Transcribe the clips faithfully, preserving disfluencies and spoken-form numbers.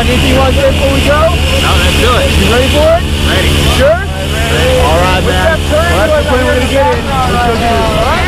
got anything you want to say before we go? No, let's do it. You ready for it? Ready. Sure? Ready. All right, man. Well, that's the point we're going to get in. Let's go do this. All right?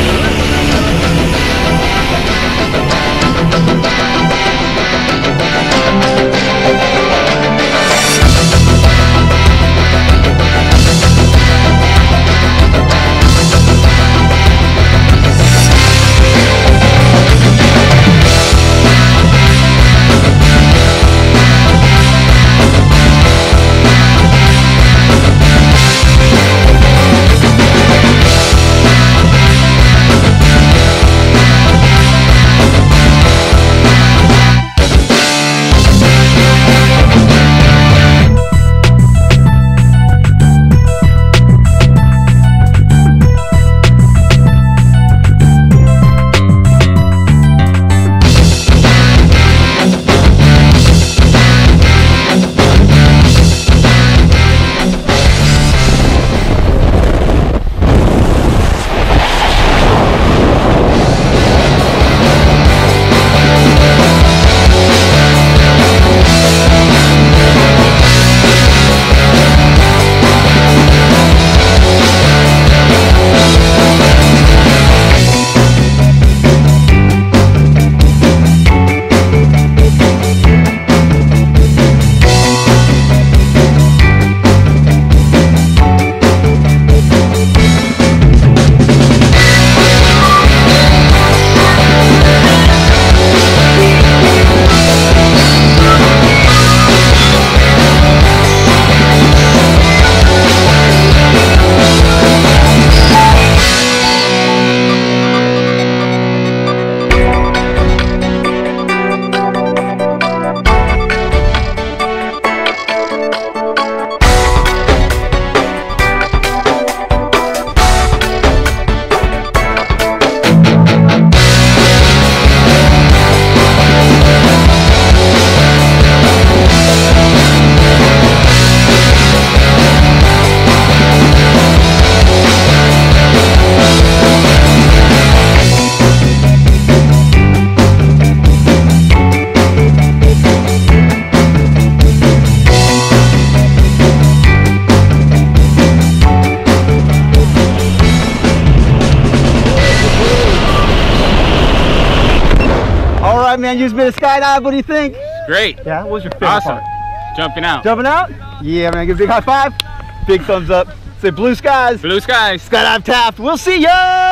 Man, you just been a skydive. What do you think? Great. Yeah, what was your favorite Awesome. part? Jumping out. Jumping out? Yeah, man. Give a big high five. Big thumbs up. Say blue skies. Blue skies. Skydive Taft. We'll see ya.